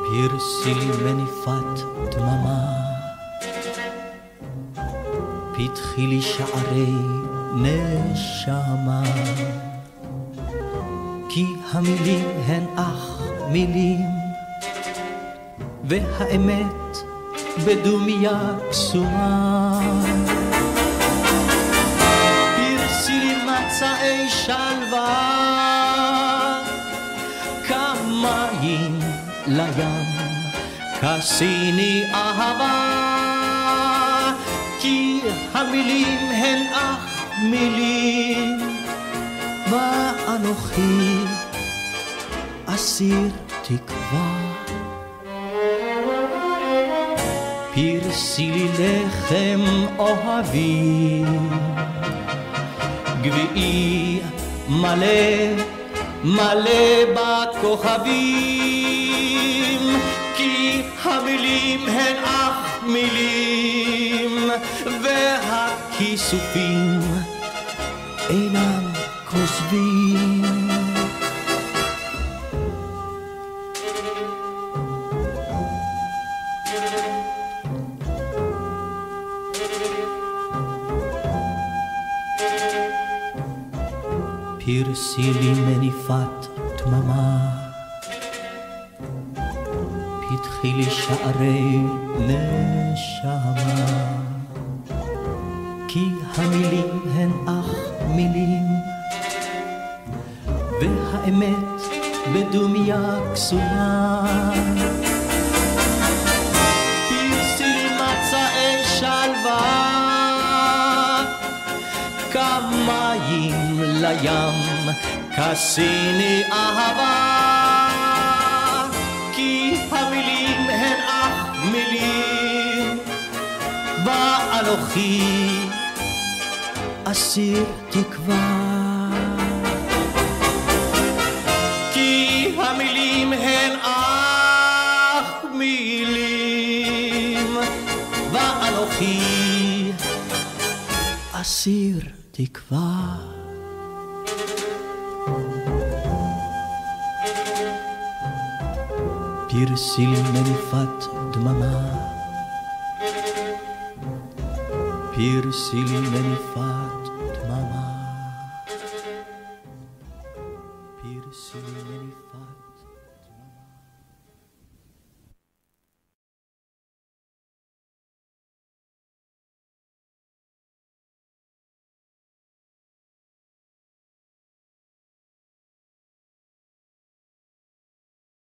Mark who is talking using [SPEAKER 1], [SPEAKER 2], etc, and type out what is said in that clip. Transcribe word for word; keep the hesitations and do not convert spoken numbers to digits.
[SPEAKER 1] פרסי לי מניפת דממה, פתחי לי שערי נשמה, כי המילים הן אך מילים, והאמת בדומיה קסומה. פרסי לי מצעי שלווה, כמים לים, כסיני אהבה, כי המילים הן אך מילים, ואנוכי אסיר תקווה. פרסי לי לחם אוהבי, גביעי מלא מלא בכוכבים, כי המילים הן אך מילים, והכיסופים אינם כוזבים. פרסי לי מניפת דממה, פתחי לי שערי נשמה, כי המילים הן אך מילים, והאמת בדומיה קסומה. פרסי לי מצעי שלווה, כמים לים, כסיני אהבה, כי המילים הן אך מילים, ואנוכי אסיר תקווה. כי המילים הן אך מילים, ואנוכי אסיר תקווה. פרסי לי מניפת דממה, פרסי לי מניפת